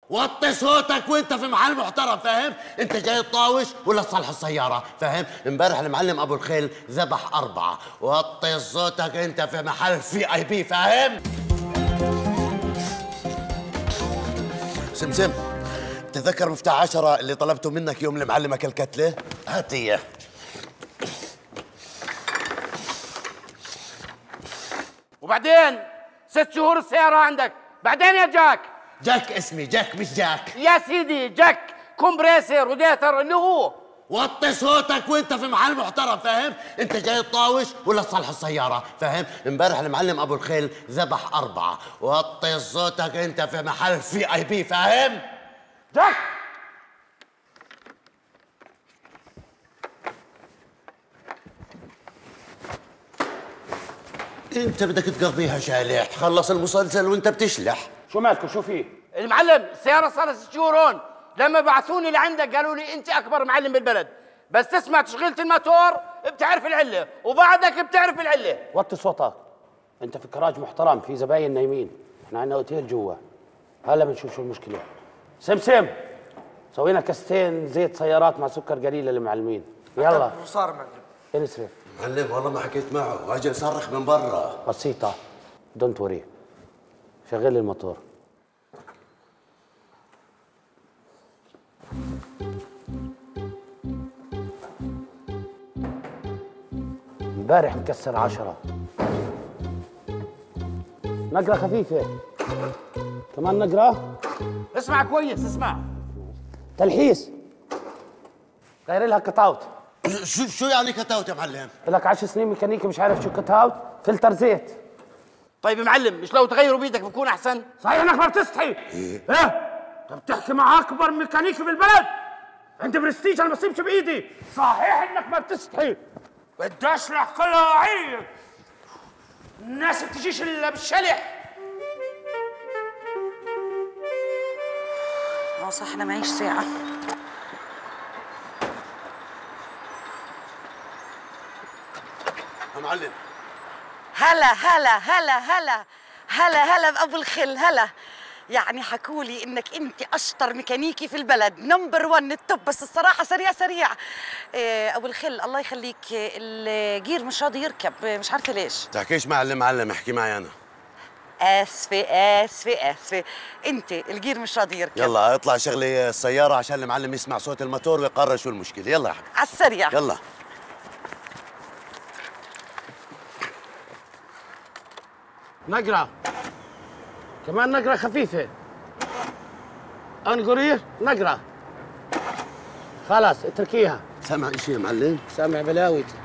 وطي صوتك وانت في محل محترم، فاهم؟ انت جاي تطاوش ولا تصلح السيارة، فاهم؟ امبارح المعلم ابو الخيل ذبح 4. وطي صوتك، انت في محل VIP، فاهم؟ سمسم، تذكر مفتاح 10 اللي طلبته منك يوم المعلم اكل كتلة؟ هات اياه. وبعدين 6 شهور السيارة عندك، بعدين يا جاك. جاك اسمي، جاك مش جاك يا سيدي. جاك كومبريسر وديتر اللي هو. وطي صوتك وانت في محل محترم، فاهم؟ انت جاي تطاوش ولا تصلح السيارة، فاهم؟ امبارح المعلم ابو الخيل ذبح 4. وطي صوتك، انت في محل VIP، فاهم؟ جاك انت بدك تقضيها شالح، خلص المسلسل وانت بتشلح. شو مالكم؟ شو فيه؟ المعلم السيارة صار 6 شهور هون، لما بعثوني لعندك قالوا لي انت اكبر معلم بالبلد، بس تسمع تشغيلة الموتور بتعرف العلة وبعدك بتعرف العلة. وطي صوتك. انت في كراج محترم، في زباين نايمين، احنا عندنا اوتيل جوا. هلا بنشوف شو المشكلة. سمسم، سوينا كاستين زيت سيارات مع سكر قليل للمعلمين. يلا صار معلم. انسرف. معلم والله ما حكيت معه، اجى يصرخ من برا. بسيطة، دونت وري. شغل لي الموتور. امبارح مكسر 10. نقرة خفيفة. كمان نقرة. اسمع كويس، اسمع. تلحيس. غير لها كت اوت. شو يعني كتاوت يا معلم؟ لك 10 سنين ميكانيكي مش عارف شو كت اوت؟ فلتر زيت. طيب يا معلم، مش لو تغيروا بيدك بكون احسن؟ صحيح انك ما بتستحي؟ ايه؟ انت بتحكي مع اكبر ميكانيكي بالبلد؟ عندي برستيج انا بصيبش بايدي. صحيح انك ما بتستحي؟ بدي اشلح كلها عيب. الناس بتجيش الا بالشلح. صح، انا معيش ساعة. يا معلم. هلا هلا هلا هلا هلا هلا بأبو الخل. هلا، يعني حكولي انك انت اشطر ميكانيكي في البلد، نمبر 1 التوب، بس الصراحه سريع سريع. ابو الخل الله يخليك، الجير مش راضي يركب، مش عارفه ليش. تحكيش مع المعلم، احكي معي انا. اسفه اسفه اسفه، انت الجير مش راضي يركب. يلا اطلع شغلي السيارة عشان المعلم يسمع صوت الموتور ويقرر شو المشكلة. يلا يا حبيبي على السريع. يلا. نقرة. كمان نقرة خفيفة. انقري نقرة. خلاص اتركيها. سامع اشي يا معلم؟ سامع بلاوي.